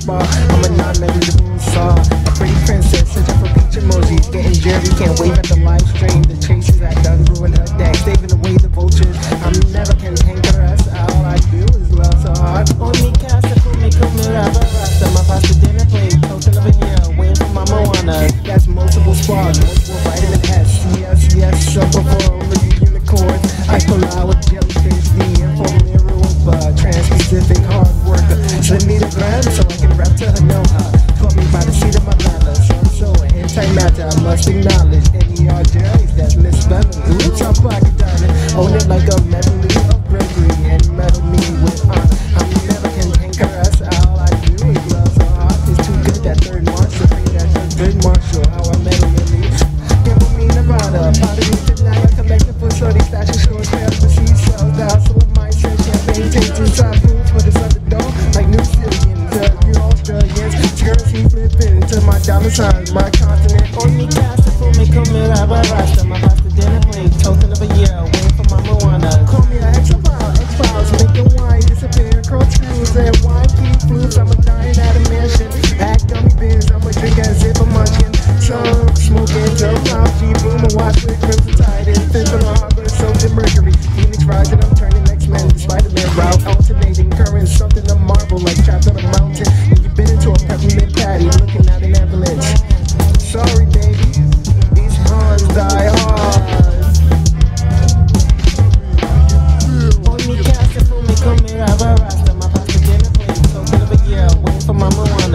spa. I'm a non-negative moon saw. A pretty princess, searching for peach emojis. Getting jerky, can't wave at the live stream. The chases I done ruin her deck, saving away the vultures. I'm never can hanker us. All I do is love so hard. On me casa, me come raba rasta. My pasta dinner plate, total of a year, waiting for my Moana. That's multiple sparks, multiple vitamin S. Yes, supper for over the unicorn. I collide with jellyfish, the info mirror of trans-Pacific hard worker. Send me the gram so I can rap to her know how. Caught me by the seat of my ladder, so I'm so anti-matter. I must acknowledge any RJs that's misspelling. Oops, I'm pocket diamond, own it like a medley of Gregory and metal me with honor. I'm never can hanker us. All I do is love so hard. It's too good that third marshal, that third marshal. How I met him in me. Give me Nevada, part of me tonight. I collected for shorty statues, short trails, but she sells down. So my shit, champagne takes inside foods for this underdog. Like New Zealanders, you Australians. Currency flipping to my dollar signs, my continent. On me cast for me, come here, rasta. My pasta dinner plate, total of a year, waiting for my Moana. Call me a X-Files, making wine disappear. Cross screws and wine key flutes. I'm a dying at a mansion. Act gummy beans, I'm a drink as if I'm munching. Some smoking, some G boom, a watch with crimson tide. And fifth on a harbor, soaked in mercury. Phoenix rising, I'm turning X-Men. Spider-Man route, alternating currents, something to marvel like trapped on a mountain. When you've been into a peppermint patty, looking at an avalanche. Sorry, baby, these horns die hard. On me, cast it for me, come here, rasta. My pasta dinner plate, total of a year, waiting for my Moana.